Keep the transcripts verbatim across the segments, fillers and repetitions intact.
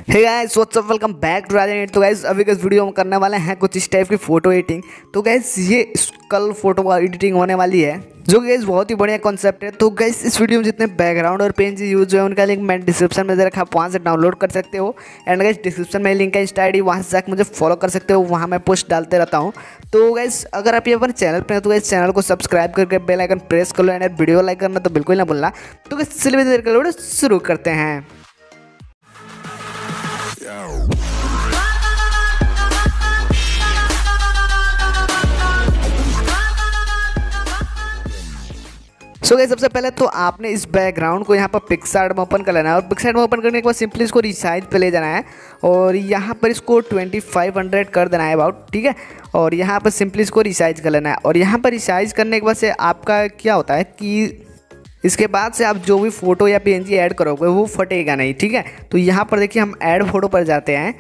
Hey guys what's up, welcome back to Rajan. तो guys अभी के इस वीडियो में करने वाले हैं कुछ इस टाइप की फोटो एडिटिंग। तो गाइस ये कल फोटो एडिटिंग होने वाली है जो गाइस बहुत ही बढ़िया कॉन्सेप्ट है। तो गाइस इस वीडियो में जितने बैकग्राउंड और पेन यूज है उनका लिंक मैं डिस्क्रिप्शन में दे रखा, आप वहाँ से डाउनलोड कर सकते हो। एंड गाइस डिस्क्रिप्शन में लिंक है इंस्टा आई डी, वहाँ से जाकर मुझे फॉलो कर सकते हो, वहाँ मैं पोस्ट डालते रहता हूँ। तो गाइस अगर आप ये अपने चैनल पर हैं तो गाइस चैनल को सब्सक्राइब करके बेल आइकन प्रेस कर लो एंड वीडियो लाइक करना तो बिल्कुल ना भूलना। तो गाइस चलिए देर कर वीडियो शुरू करते हैं। सो so, सबसे पहले तो आपने इस बैकग्राउंड को यहाँ पर पिक्सआर्ट में ओपन कर लेना है और पिक्सआर्ट में ओपन करने के बाद सिंपली इसको रिसाइज पे ले जाना है और यहाँ पर इसको पच्चीस सौ कर देना है अबाउट, ठीक है। और यहाँ पर सिंपली इसको रिसाइज कर लेना है और यहाँ पर रिसाइज करने के बाद से आपका क्या होता है कि इसके बाद से आप जो भी फोटो या पीएनजी ऐड करोगे वो फटेगा नहीं, ठीक है। तो यहाँ पर देखिए हम ऐड फोटो पर जाते हैं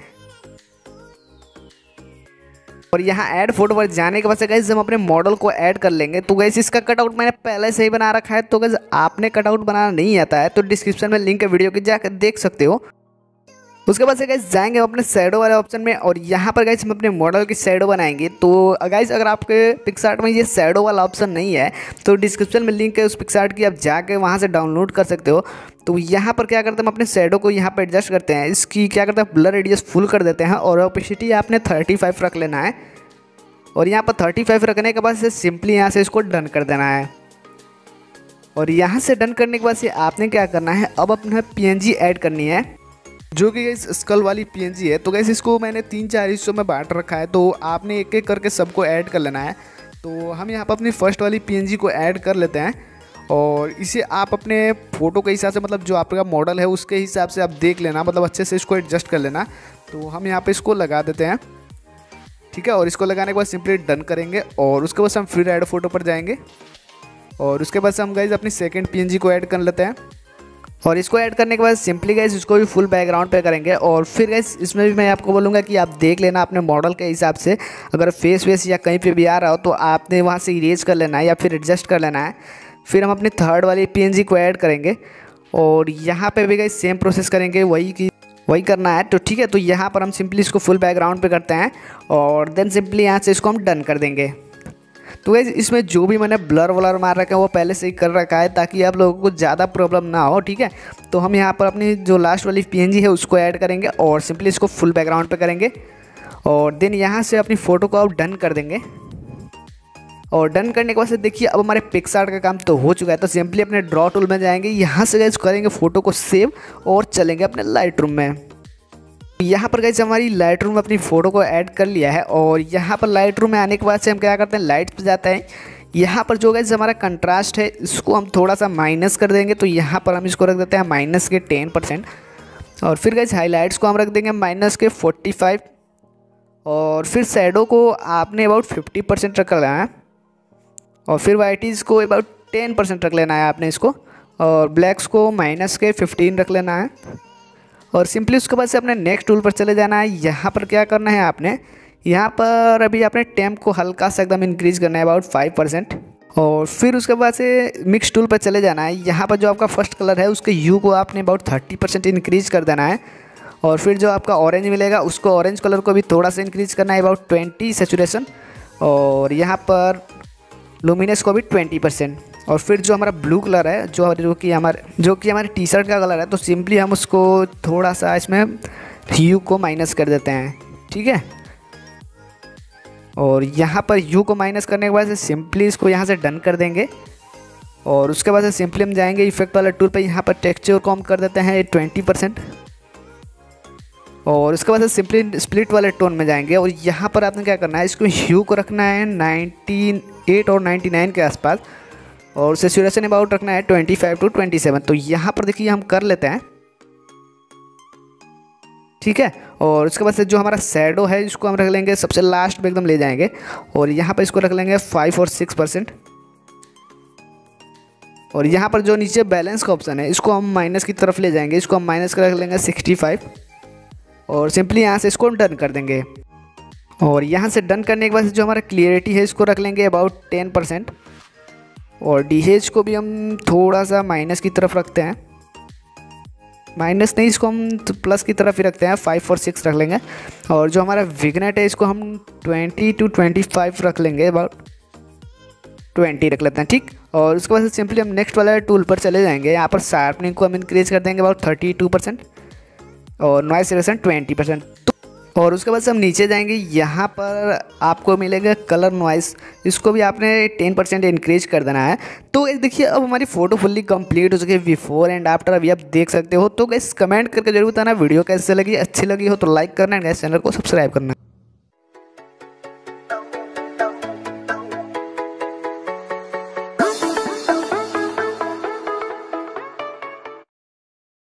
और यहाँ ऐड फोटो पर जाने के बाद से गाइस हम अपने मॉडल को ऐड कर लेंगे। तो गाइस इसका कटआउट मैंने पहले से ही बना रखा है, तो गाइस आपने कटआउट बनाना नहीं आता है तो डिस्क्रिप्शन में लिंक है वीडियो की, जाकर देख सकते हो। उसके बाद से गाइस जाएंगे अपने शैडो वाले ऑप्शन में और यहाँ पर गाइस हम अपने मॉडल की शैडो बनाएंगे। तो गाइस अगर आपके पिक्सआर्ट में ये शैडो वाला ऑप्शन नहीं है तो डिस्क्रिप्शन में लिंक है उस पिक्सआर्ट की, आप जाके वहाँ से डाउनलोड कर सकते हो। तो यहाँ पर क्या करते हैं हम अपने शैडो को यहाँ पर एडजस्ट करते हैं, इसकी क्या करते हैं ब्लर रेडियस फुल कर देते हैं और ओपेसिटी आपने थर्टी फाइव रख लेना है। और यहाँ पर थर्टी फाइव रखने के बाद से सिंपली यहाँ से इसको डन कर देना है। और यहाँ से डन करने के बाद से आपने क्या करना है, अब अपने पीएनजी ऐड करनी है जो कि गाइस स्कल वाली पीएनजी है। तो गाइस इसको मैंने तीन चार हिस्सों में बांट रखा है, तो आपने एक एक करके सबको ऐड कर लेना है। तो हम यहाँ पर अपनी फर्स्ट वाली पीएनजी को ऐड कर लेते हैं और इसे आप अपने फ़ोटो के हिसाब से, मतलब जो आपका मॉडल है उसके हिसाब से आप देख लेना, मतलब अच्छे से इसको एडजस्ट कर लेना। तो हम यहाँ पर इसको लगा देते हैं, ठीक है। और इसको लगाने के बाद सिंपली डन करेंगे और उसके बाद हम फिर ऐड फोटो पर जाएंगे और उसके बाद हम गाइज अपनी सेकंड पीएनजी को ऐड कर लेते हैं। और इसको ऐड करने के बाद सिंपली गाइज इसको भी फुल बैकग्राउंड पे करेंगे और फिर गाइज इसमें भी मैं आपको बोलूँगा कि आप देख लेना अपने मॉडल के हिसाब से, अगर फेस वेस या कहीं पे भी आ रहा हो तो आपने वहाँ से इरेज कर लेना है या फिर एडजस्ट कर लेना है। फिर हम अपनी थर्ड वाली पीएनजी को ऐड करेंगे और यहाँ पर भी गाइज सेम प्रोसेस करेंगे, वही की वही करना है। तो ठीक है, तो यहाँ पर हम सिंपली इसको फुल बैकग्राउंड पे करते हैं और देन सिंपली यहाँ से इसको हम डन कर देंगे। तो गाइस इसमें जो भी मैंने ब्लर वलर मार रखा है वो पहले से ही कर रखा है ताकि आप लोगों को ज़्यादा प्रॉब्लम ना हो, ठीक है। तो हम यहाँ पर अपनी जो लास्ट वाली पीएनजी है उसको ऐड करेंगे और सिंपली इसको फुल बैकग्राउंड पे करेंगे और देन यहाँ से अपनी फ़ोटो को आप डन कर देंगे। और डन करने के बाद से देखिए अब हमारे पिक्सआर्ट का काम तो हो चुका है। तो सिंपली अपने ड्रॉ टूल में जाएंगे, यहाँ से गाइस करेंगे फ़ोटो को सेव और चलेंगे अपने लाइट रूम में। यहाँ पर गाइस हमारी लाइट रूम में अपनी फ़ोटो को ऐड कर लिया है और यहाँ पर लाइट रूम में आने के बाद से हम क्या करते हैं, लाइट पे जाते हैं। यहाँ पर जो गाइस हमारा कंट्रास्ट है इसको हम थोड़ा सा माइनस कर देंगे, तो यहाँ पर हम इसको रख देते हैं माइनस के टेन परसेंट। और फिर गाइस हाईलाइट्स को हम रख देंगे माइनस के फोर्टी फाइव और फिर शैडो को आपने अबाउट फिफ्टी परसेंट रख लेना है और फिर वाइटीज़ को अबाउट टेन परसेंट रख लेना है आपने इसको और ब्लैक्स को माइनस के फिफ्टीन रख लेना है। और सिंपली उसके बाद से अपने नेक्स्ट टूल पर चले जाना है। यहाँ पर क्या करना है आपने, यहाँ पर अभी आपने टेम्प को हल्का सा एकदम इंक्रीज़ करना है अबाउट फाइव परसेंट। और फिर उसके बाद से मिक्स टूल पर चले जाना है। यहाँ पर जो आपका फर्स्ट कलर है उसके यू को आपने अबाउट थर्टी परसेंट इंक्रीज़ कर देना है और फिर जो आपका ऑरेंज मिलेगा उसको ऑरेंज कलर को भी थोड़ा सा इंक्रीज़ करना है अबाउट ट्वेंटी सेचुरेशन और यहाँ पर लुमिनस को भी ट्वेंटी परसेंट। और फिर जो हमारा ब्लू कलर है जो जो कि हमारे जो कि हमारे टी शर्ट का कलर है, तो सिंपली हम उसको थोड़ा सा इसमें ह्यू को माइनस कर देते हैं, ठीक है। और यहाँ पर ह्यू को माइनस करने के बाद से सिंपली इसको यहाँ से डन कर देंगे और उसके बाद से सिंपली हम जाएंगे इफेक्ट वाले टूल पे, यहाँ पर टेक्सचर को हम कर देते हैं ट्वेंटी परसेंट और उसके बाद से सिंपली स्प्लिट वाले टोन में जाएंगे और यहाँ पर आपने क्या करना है, इसको ह्यू को रखना है नाइनटी एट और नाइन्टी नाइन के आसपास और सेचुरेशन अबाउट रखना है twenty five to twenty seven. तो यहाँ पर देखिए हम कर लेते हैं, ठीक है। और उसके बाद से जो हमारा शैडो है इसको हम रख लेंगे सबसे लास्ट में एकदम ले जाएंगे और यहाँ पर इसको रख लेंगे फाइव और सिक्स परसेंट। और यहाँ पर जो नीचे बैलेंस का ऑप्शन है इसको हम माइनस की तरफ ले जाएंगे, इसको हम माइनस कर रख लेंगे सिक्सटी फाइव और सिंपली यहाँ से इसको डन कर देंगे। और यहाँ से डन करने के बाद जो हमारा क्लियरिटी है इसको रख लेंगे अबाउट टेन परसेंट और डी एच को भी हम थोड़ा सा माइनस की तरफ रखते हैं माइनस नहीं, इसको हम प्लस की तरफ ही रखते हैं, फाइव और सिक्स रख लेंगे। और जो हमारा विग्नेट है इसको हम ट्वेंटी टू ट्वेंटी फाइव रख लेंगे, अबाउट ट्वेंटी रख लेते हैं, ठीक। और उसके बाद सिंपली हम नेक्स्ट वाला टूल पर चले जाएंगे। यहाँ पर शार्पनिंग को हम इंक्रीज कर देंगे अबाउट थर्टी टू परसेंट और नॉइस रिडक्शन ट्वेंटी परसेंट। और उसके बाद से हम नीचे जाएंगे, यहाँ पर आपको मिलेगा कलर नॉइस, इसको भी आपने टेन परसेंट इंक्रीज कर देना है। तो देखिए अब हमारी फोटो फुल्ली कंप्लीट हो चुकी है, बिफोर एंड आफ्टर अभी आप देख सकते हो। तो गाइस कमेंट करके जरूर बताना वीडियो कैसे लगी, अच्छी लगी हो तो लाइक करना है, गाइस चैनल को सब्सक्राइब करना है।